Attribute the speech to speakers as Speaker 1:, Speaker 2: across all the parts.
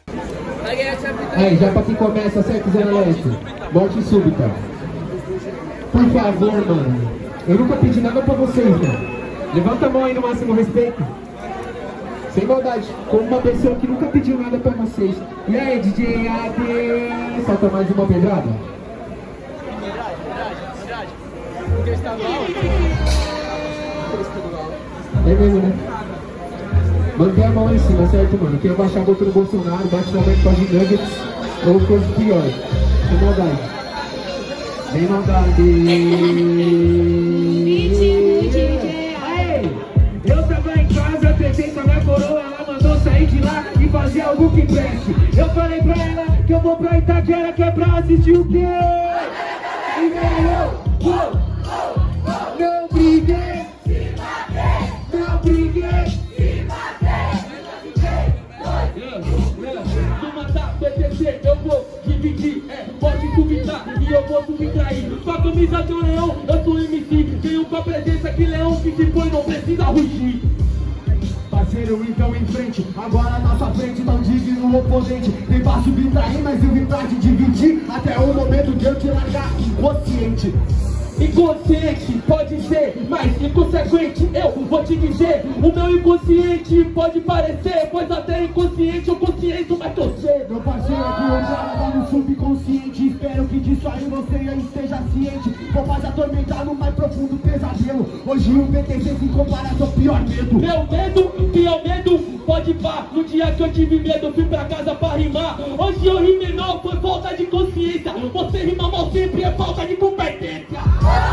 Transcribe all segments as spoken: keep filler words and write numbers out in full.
Speaker 1: Aí, já pra quem começa, certo, Zé Leste? Morte súbita. Por favor, mano. Eu nunca pedi nada pra vocês, mano. Levanta a mão aí no máximo respeito. Sem maldade, como uma pessoa que nunca pediu nada pra vocês. E aí, D J A D, solta mais uma pedrada?
Speaker 2: Verdade, verdade, verdade. Porque estadual.
Speaker 1: É mesmo, né? Mantém a mão lá em cima, certo, mano? Quem abaixar contra o Bolsonaro, bate na mão de nuggets ou coisa pior. Sem maldade. Sem maldade. Ei, eu tava em casa, tretei com a minha coroa, ela mandou sair de lá e fazer algo que preste. Eu falei pra ela que eu vou pra Itaquera, que é pra assistir o quê? E veio eu, não briguei, não briguei. No matar P T C eu vou dividir, é, pode duvidar e eu vou subtrair. Com a camisa do leão, eu sou M C, tenho com a presença que leão que se foi não precisa rugir. Parceiro, então em frente, agora na sua frente não digno oponente. Vem pra subtrair, mas eu vim pra te dividir, até o momento de eu te largar inconsciente. Inconsciente pode ser, mas inconsequente eu vou te dizer. O meu inconsciente pode parecer, pois até inconsciente eu consciente vai torcer. Meu parceiro aqui eu já tá no subconsciente, espero que disso aí você aí esteja ciente. Vou fazer atormentar no mais profundo pesadelo. Hoje o P T C se compara ao seu pior medo. Meu medo, pior medo, pode pá. No dia que eu tive medo eu fui pra casa pra rimar. Hoje eu rimei não, foi falta de consciência. Você rima mal sempre é falta de competência.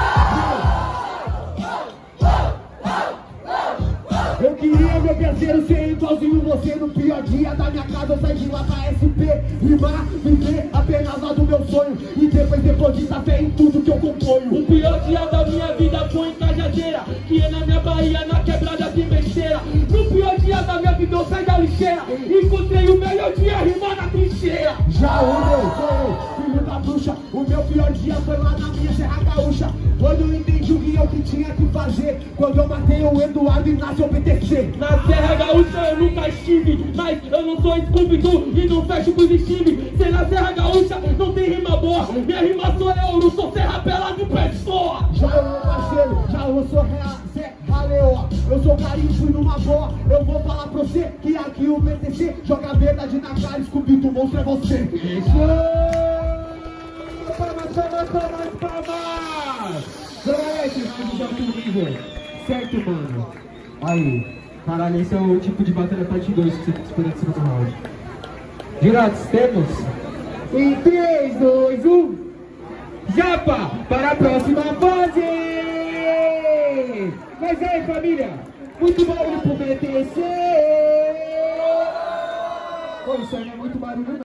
Speaker 1: Eu queria, meu parceiro, ser igualzinho você. No pior dia da minha casa eu saí de lá pra S P. Rimar, viver apenas lá do meu sonho. E depois depositar fé em tudo que eu componho. O pior dia da minha vida foi em Cajazeira, que é na minha Bahia, na quebrada de besteira. No pior dia da minha vida eu saí da lixeira. Encontrei o melhor dia rimar na trincheira. Já o meu, sou eu, filho da bruxa. O meu pior dia foi lá na minha Serra Gaúcha, quando eu entendi o que eu que tinha que fazer. Quando eu matei o Eduardo e nasceu o P T C. Na Serra Gaúcha eu nunca estive, mas eu não sou Scooby-Doo e não fecho com os time. Se na Serra Gaúcha não tem rima boa, minha rima sou eu, não sou Serra Bela de pessoa. Já eu, meu parceiro, já eu sou Serra Leoa. Eu sou carinho, fui numa boa. Eu vou falar pra você que aqui o P T C joga a verdade na cara, Scooby-Doo, monstro é você. Isso! Palmas, palmas, palmas, palmas! Galera, esse é o nível. Certo, mano? Aí, caralho, esse é o tipo de batalha parte dois que você tem que esperar de segundo round. Girados, temos? Em três, dois, um. Japa, para a próxima fase! Mas aí, família, muito barulho pro P T C! Pô, isso aí é muito barulho.